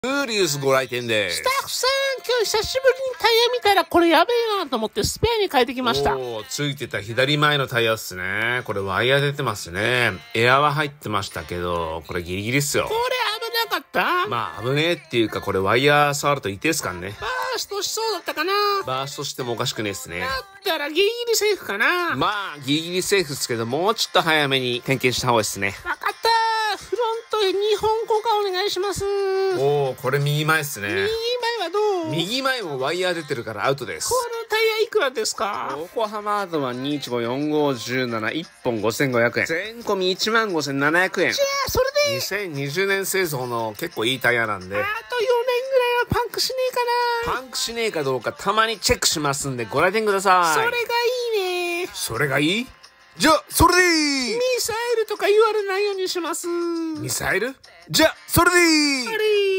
フーリウスご来店です。 スタッフさん、今日久しぶりにタイヤ見たらこれやべえなと思ってスペアに変えてきました。 おー、ついてた左前のタイヤっすね。これワイヤー出てますね。エアは入ってましたけど、これギリギリっすよ。 これ危なかった？ まあ危ねえっていうか、これワイヤー触ると痛いっすかんね。 バーストしそうだったかな？ バーストしてもおかしくねえっすね。 だったらギリギリセーフかな？ まあギリギリセーフっすけど、もうちょっと早めに点検した方がいいっすね。 わかった。フロントへ2本交換お願いします。 おー、これ右前っすね。 右前はどう？ 右前もワイヤー出てるからアウトです。 このタイヤいくらですか？ 横浜アードは2154517、1本5500円。全込み15700円。 じゃあ、それで。 2020年製造の結構いいタイヤなんで。 あと4年ぐらいはパンクしねえかな。 パンクしねえかどうかたまにチェックしますんでご来店ください。 それがいいね。 それがいい？じゃあ、それでいい！ ミサイルとか言われないようにします。 ミサイル？じゃあ、それでいい！ あれ